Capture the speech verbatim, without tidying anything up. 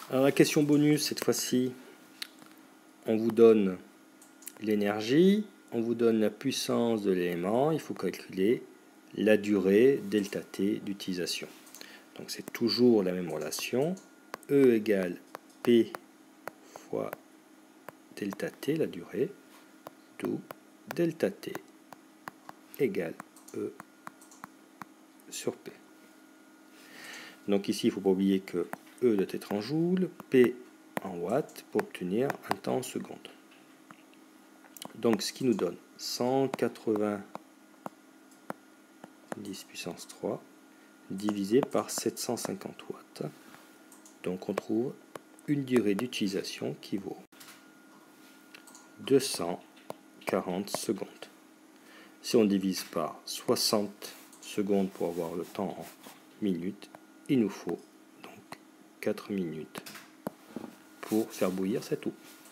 Alors la question bonus, cette fois-ci, on vous donne l'énergie, on vous donne la puissance de l'élément, il faut calculer la durée delta T d'utilisation. Donc c'est toujours la même relation, E égale P fois delta T, la durée, d'où delta T égale E sur P. Donc ici, il ne faut pas oublier que E doit être en joules, P en watts, pour obtenir un temps en secondes. Donc ce qui nous donne cent quatre-vingt-dix puissance trois divisé par sept cent cinquante watts. Donc on trouve une durée d'utilisation qui vaut deux cent quarante secondes. Si on divise par soixante secondes pour avoir le temps en minutes, il nous faut donc quatre minutes pour faire bouillir cette eau.